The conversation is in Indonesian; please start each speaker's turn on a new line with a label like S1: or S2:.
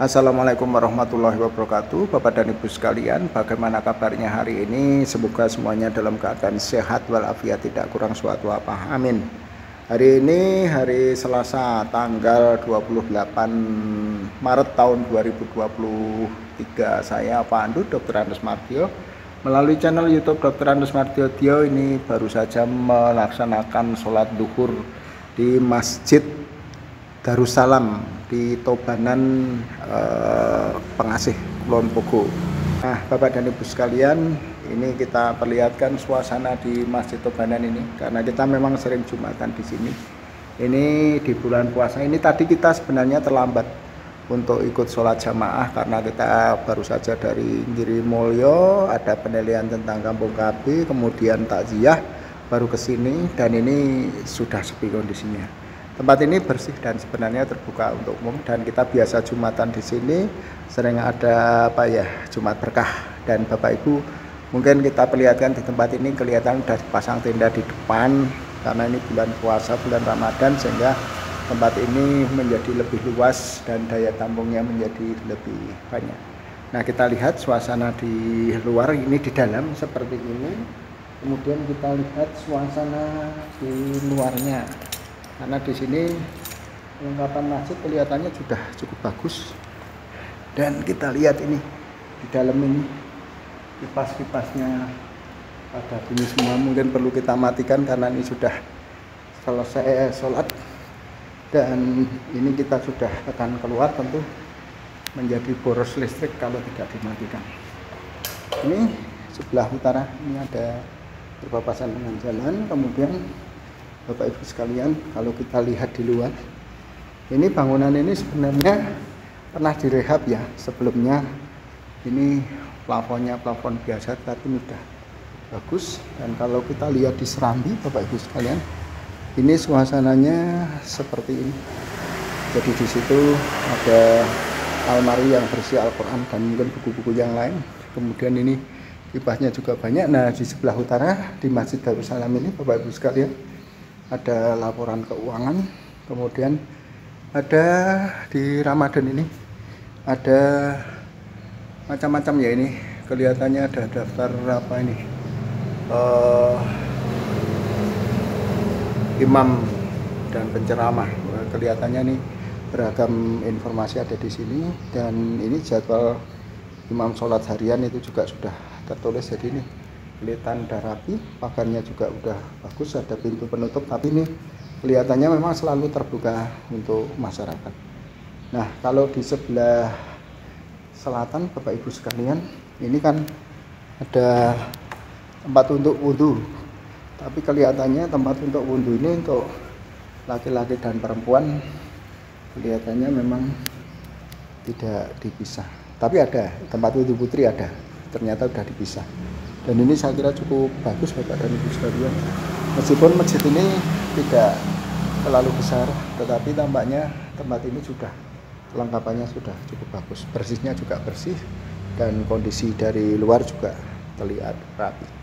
S1: Assalamualaikum warahmatullahi wabarakatuh. Bapak dan Ibu sekalian, bagaimana kabarnya hari ini? Semoga semuanya dalam keadaan sehat walafiat, tidak kurang suatu apa. Amin. Hari ini hari Selasa tanggal 28 Maret tahun 2023. Saya Pandu Dr. Andes Mardiono melalui channel YouTube Dr. Andes Mardiono ini baru saja melaksanakan sholat duhur di Masjid Darussalam di Tobanan Pengasih Kulon Progo. Nah, Bapak dan Ibu sekalian, ini kita perlihatkan suasana di Masjid Tobanan ini karena kita memang sering Jumatan di sini. Ini di bulan puasa ini tadi kita sebenarnya terlambat untuk ikut sholat jamaah karena kita baru saja dari Girimulyo, ada penilaian tentang Kampung KB, kemudian takziah baru ke sini dan ini sudah sepi kondisinya. Tempat ini bersih dan sebenarnya terbuka untuk umum dan kita biasa Jumatan di sini, sering ada Jumat berkah, dan Bapak Ibu mungkin kita perlihatkan di tempat ini kelihatan sudah dipasang tenda di depan karena ini bulan puasa, bulan Ramadan, sehingga tempat ini menjadi lebih luas dan daya tampungnya menjadi lebih banyak. Nah, kita lihat suasana di luar, ini di dalam seperti ini, kemudian kita lihat suasana di luarnya. Karena di sini kelengkapan masjid kelihatannya sudah cukup bagus, dan kita lihat ini di dalam ini kipas-kipasnya pada bunyi semua, mungkin perlu kita matikan karena ini sudah selesai sholat, dan ini kita sudah akan keluar, tentu menjadi boros listrik kalau tidak dimatikan. Ini sebelah utara, ini ada berpapasan dengan jalan. Kemudian Bapak Ibu sekalian, kalau kita lihat di luar, ini bangunan ini sebenarnya pernah direhab ya sebelumnya. Ini plafonnya plafon biasa, tapi sudah bagus. Dan kalau kita lihat di serambi, Bapak Ibu sekalian, ini suasananya seperti ini. Jadi di situ ada almari yang berisi Al-Quran dan mungkin buku-buku yang lain. Kemudian ini kipasnya juga banyak. Nah, di sebelah utara di Masjid Darussalam ini, Bapak Ibu sekalian, ada laporan keuangan. Kemudian ada di Ramadan ini ada macam-macam ya, ini kelihatannya ada daftar apa ini, imam dan penceramah. Kelihatannya nih beragam informasi ada di sini, dan ini jadwal imam sholat harian itu juga sudah tertulis. Jadi ini kelihatan udah rapi, pagarnya juga udah bagus, ada pintu penutup, tapi ini kelihatannya memang selalu terbuka untuk masyarakat. Nah, kalau di sebelah selatan Bapak Ibu sekalian, ini kan ada tempat untuk wudhu, tapi kelihatannya tempat untuk wudhu ini untuk laki-laki dan perempuan kelihatannya memang tidak dipisah, tapi ada tempat wudhu putri, ada, ternyata udah dipisah. Dan ini saya kira cukup bagus Bapak dan Ibu sekalian. Meskipun masjid ini tidak terlalu besar, tetapi tampaknya tempat ini sudah kelengkapannya sudah cukup bagus. Bersihnya juga bersih, dan kondisi dari luar juga terlihat rapi.